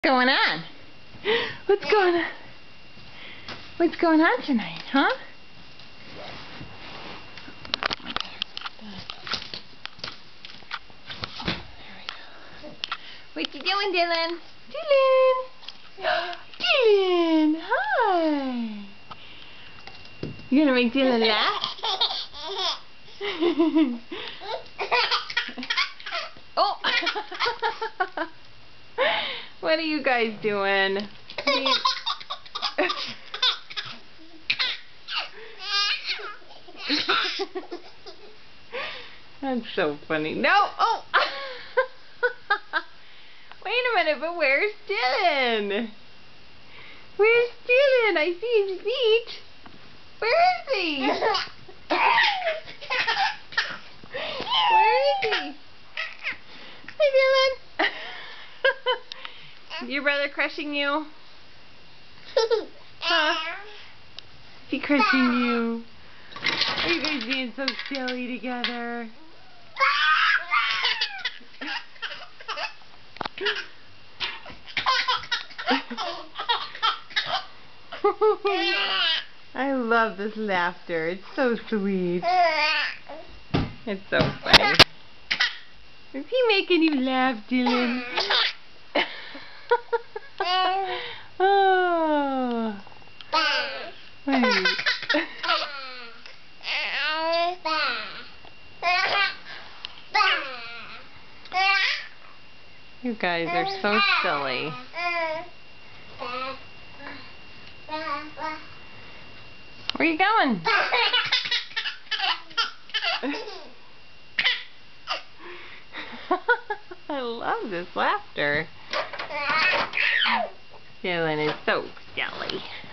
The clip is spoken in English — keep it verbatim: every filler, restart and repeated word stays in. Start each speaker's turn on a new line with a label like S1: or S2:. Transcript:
S1: What's going on? What's going on? What's going on tonight, huh? What you doing, Dylan? Dylan! Dylan! Hi! You gonna make Dylan laugh? Oh! What are you guys doing? That's so funny. No! Oh! Wait a minute, but where's Dylan? Where's Dylan? I see his feet. Where is he? Where is he? Hi, Dylan. Your brother crushing you? Huh? Is he crushing you? Are you guys being so silly together? I love this laughter. It's so sweet. It's so funny. Is he making you laugh, Dylan? Oh. Wait. You guys are so silly. Where are you going? I love this laughter. Dylan is so silly.